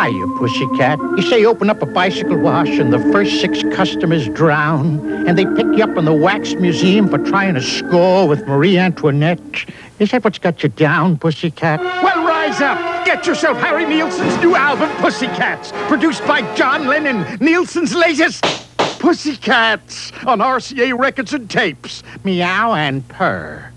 Hiya, pussycat. You say you open up a bicycle wash and the first 6 customers drown, and they pick you up in the Wax Museum for trying to score with Marie Antoinette. Is that what's got you down, pussycat? Well, rise up. Get yourself Harry Nilsson's new album, Pussycats, produced by John Lennon, Nilsson's latest Pussycats on RCA Records and Tapes. Meow and purr.